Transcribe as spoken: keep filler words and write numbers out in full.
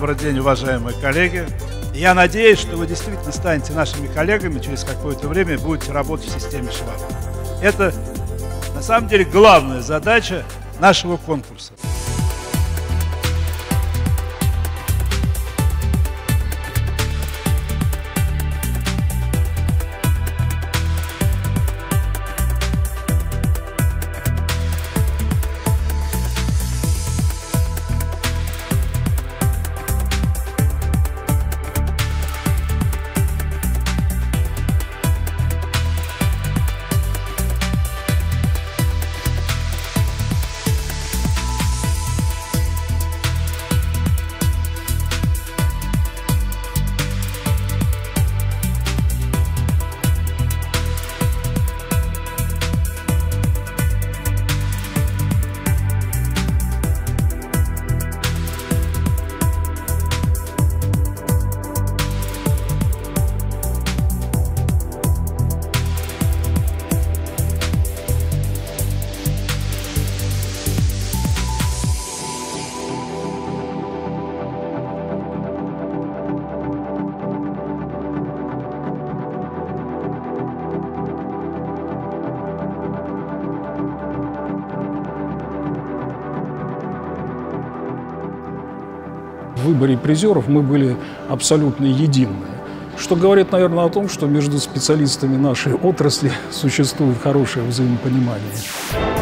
Добрый день, уважаемые коллеги. Я надеюсь, что вы действительно станете нашими коллегами через какое-то время и будете работать в системе Швабе. Это, на самом деле, главная задача нашего конкурса. В выборе призеров мы были абсолютно едины, что говорит, наверное, о том, что между специалистами нашей отрасли существует хорошее взаимопонимание.